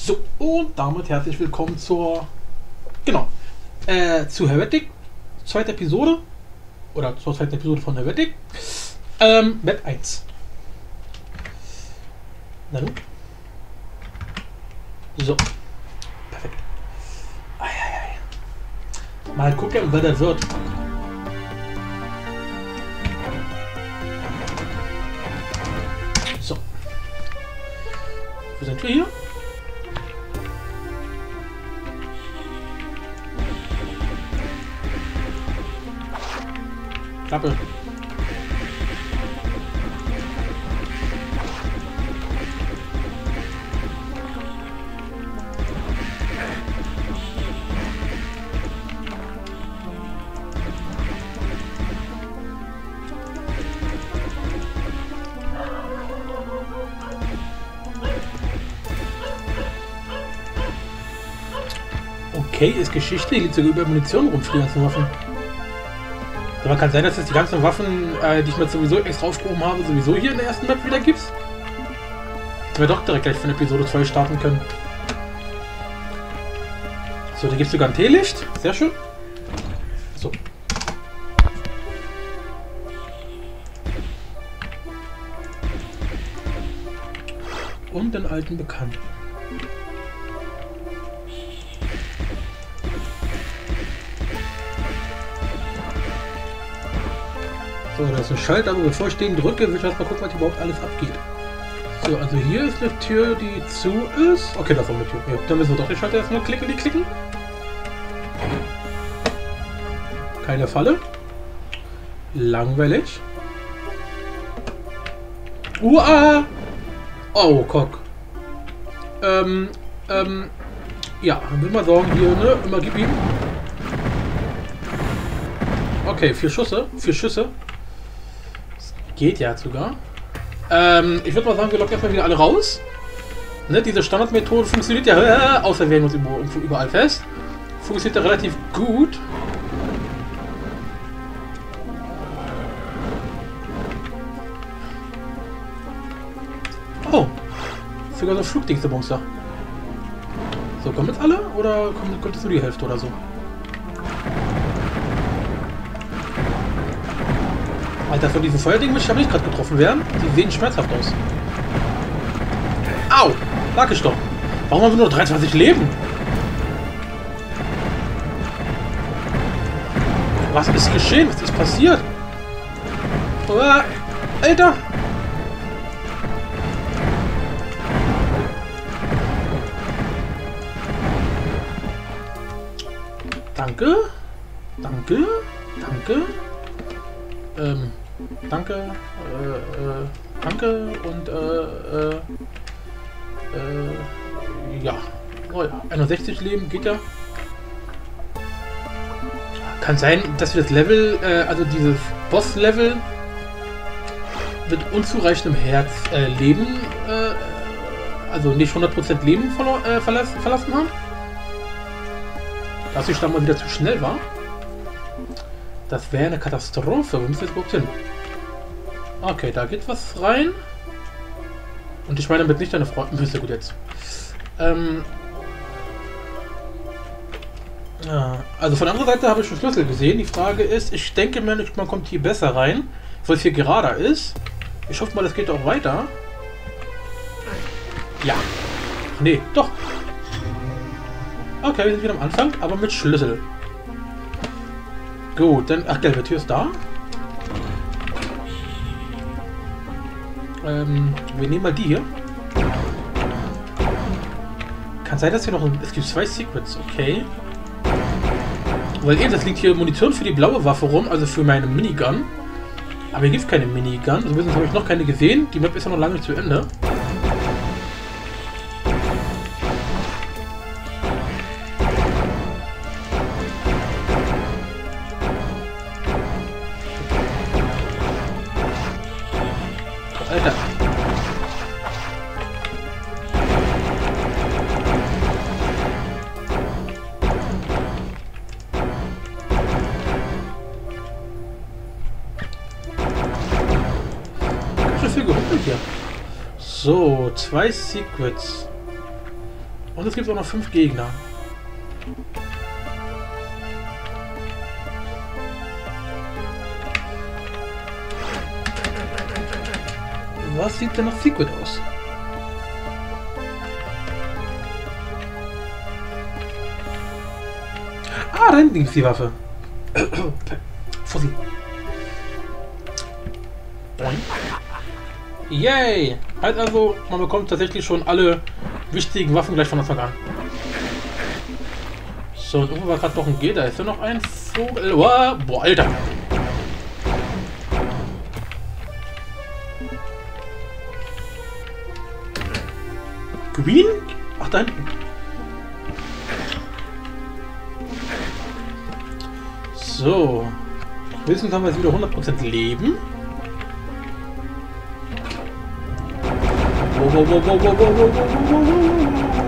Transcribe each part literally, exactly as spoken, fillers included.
So, und damit herzlich willkommen zur, genau, äh, zu Heretic, zweite Episode, oder zur zweiten Episode von Heretic, ähm, Map eins. Na nun. So, perfekt. Eieiei. Mal gucken, wer das wird. So. Wo sind wir hier? Klappe. Okay, ist Geschichte, hier liegt sogar über Munition rum für die ganzen Waffen. Aber kann sein, dass es die ganzen Waffen, äh, die ich mir sowieso extra aufgehoben habe, sowieso hier in der ersten Map wieder gibt. Dass wir doch direkt gleich von Episode zwei starten können. So, da gibt es sogar ein Teelicht. Sehr schön. So. Und den alten Bekannten. So, da ist ein Schalter, aber bevor ich den drücke, will ich erst mal gucken, was überhaupt alles abgeht. So, also hier ist eine Tür, die zu ist. Okay, das ist auch eine Tür. Ja, dann müssen wir doch den Schalter erstmal klicken, die klicken. Keine Falle. Langweilig. Uah! Oh, Cock. Ähm, ähm, ja, dann würde man sagen, hier, ne, immer gib ihm. Okay, vier Schüsse, vier Schüsse. Geht ja sogar. Ähm, ich würde mal sagen, wir locken erstmal wieder alle raus. Ne, diese Standardmethode funktioniert ja, äh, außer wir hängen uns überall fest. Funktioniert ja relativ gut. Oh, sogar so ein Flugdingsbums da. So, kommen jetzt alle oder kommt, kommt jetzt nur die Hälfte oder so? Alter, von diesen Feuerdingen möchte ich aber nicht gerade getroffen werden. Die sehen schmerzhaft aus. Au! Lag ich doch. Warum haben wir nur dreiundzwanzig Leben? Was ist geschehen? Was ist passiert? Oh, Alter! Danke. Danke. Danke. Ähm, danke, äh, äh, danke und, äh, äh, äh, ja. Oh ja, einundsechzig Leben geht ja. Kann sein, dass wir das Level, äh, also dieses Boss-Level mit unzureichendem Herz, äh, Leben, äh, also nicht hundert Prozent Leben verlo- äh, verlass verlassen haben. Dass ich dann mal wieder zu schnell war. Das wäre eine Katastrophe. Wo müssen wir jetzt überhaupt hin? Okay, da geht was rein. Und ich meine damit nicht deine Freunde. Ist ja gut jetzt. Ähm ja, also von der anderen Seite habe ich schon Schlüssel gesehen. Die Frage ist, ich denke mir, man kommt hier besser rein, weil es hier gerader ist. Ich hoffe mal, das geht auch weiter. Ja. Nee, doch. Okay, wir sind wieder am Anfang, aber mit Schlüssel. Gut, dann... Ach, gelbe Tür ist da. Ähm, wir nehmen mal die hier. Kann sein, dass hier noch... Es gibt zwei Secrets, okay. Weil eben, das liegt hier Munition für die blaue Waffe rum, also für meine Minigun. Aber hier gibt es keine Minigun. Zumindest habe ich noch keine gesehen. Die Map ist ja noch lange nicht zu Ende. Alter. Ganz schön viel geruckelt hier. So, zwei Secrets. Und es gibt auch noch fünf Gegner. Was sieht denn nach Secret aus? Ah, da hinten ist die Waffe. Fussi. Yay! Heißt also, man bekommt tatsächlich schon alle wichtigen Waffen gleich von Anfang an. So, und irgendwo war gerade noch ein G, da ist ja noch ein Vogel. Boah, boah, Alter! Green? Ach, da hinten. So. Wissen haben wir jetzt wieder hundert Prozent Leben. Wow, wow, wow, wow, wow, wow, wow, wow.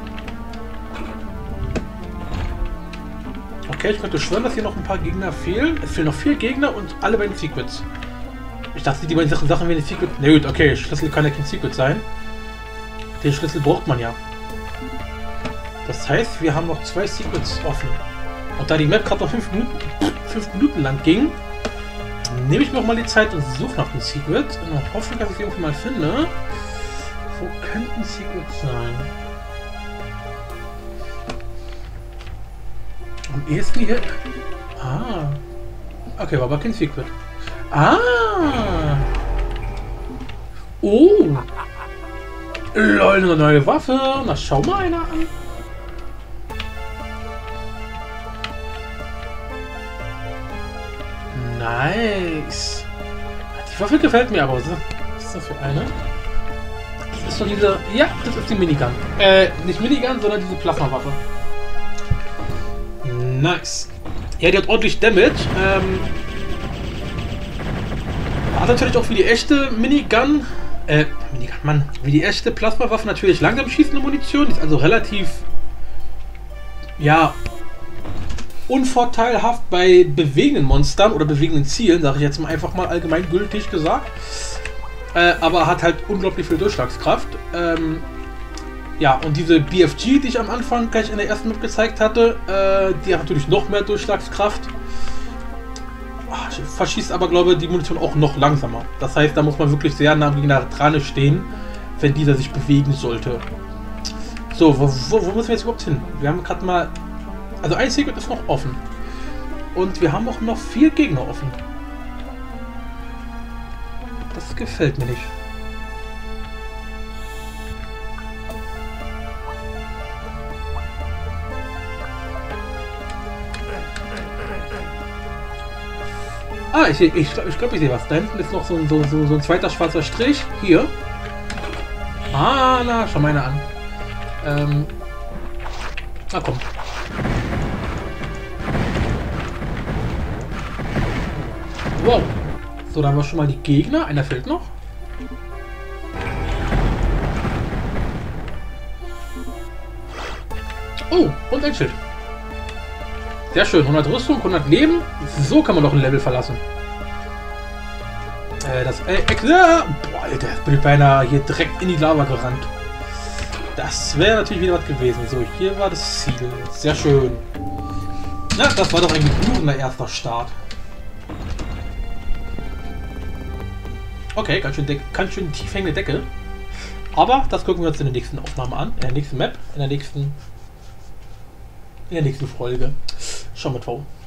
Okay, ich könnte schwören, dass hier noch ein paar Gegner fehlen. Es fehlen noch vier Gegner und alle bei den Secrets. Ich dachte, die beiden Sachen wären die Secret. Na gut, okay, Schlüssel kann ja kein Secret sein. Den Schlüssel braucht man ja. Das heißt, wir haben noch zwei Secrets offen. Und da die Map gerade noch fünf Minuten, fünf Minuten lang ging, nehme ich mir noch mal die Zeit und suche nach dem Secret. Und hoffe, dass ich irgendwie mal finde. Wo könnten Secrets sein? Am ehesten hier. Ah. Okay, war aber kein Secret. Ah. Oh. Lol, eine neue Waffe. Na, schau mal einer an. Nice. Die Waffe gefällt mir aber. Was ist das für eine? Das ist doch diese... Ja, das ist die Minigun. Äh, nicht Minigun, sondern diese Plasmawaffe. Nice. Ja, die hat ordentlich Damage. Ähm, hat natürlich auch wie die echte Minigun... Äh, Minigun, Mann. Wie die echte Plasmawaffe natürlich langsam schießende Munition. Die ist also relativ... Ja... unvorteilhaft bei bewegenden Monstern oder bewegenden Zielen, sage ich jetzt mal einfach mal allgemeingültig gesagt. Äh, aber hat halt unglaublich viel Durchschlagskraft. Ähm, ja, und diese B F G, die ich am Anfang gleich in der ersten Map gezeigt hatte, äh, die hat natürlich noch mehr Durchschlagskraft. Ach, verschießt aber, glaube ich, die Munition auch noch langsamer. Das heißt, da muss man wirklich sehr nah am Gegner dran stehen, wenn dieser sich bewegen sollte. So, wo, wo, wo müssen wir jetzt überhaupt hin? Wir haben gerade mal... Also ein Secret ist noch offen. Und wir haben auch noch vier Gegner offen. Das gefällt mir nicht. Ah, ich, ich, ich glaube, ich, glaub, ich sehe was. Da hinten ist noch so, so, so, so ein zweiter schwarzer Strich. Hier. Ah, na, schau mal einer an. Ähm. Na komm. Wow. So, da haben wir schon mal die Gegner. Einer fehlt noch. Oh, und ein Schild. Sehr schön. hundert Rüstung, hundert Leben. So kann man doch ein Level verlassen. Äh, das... Äh, äh, boah, Alter, jetzt bin ich beinahe hier direkt in die Lava gerannt. Das wäre natürlich wieder was gewesen. So, hier war das Ziel. Sehr schön. Na, das war doch ein gebührender erster Start. Okay, ganz schön, ganz schön tief hängende Decke. Aber das gucken wir uns in der nächsten Aufnahme an. In der nächsten Map. In der nächsten... In der nächsten Folge. Schauen wir drauf.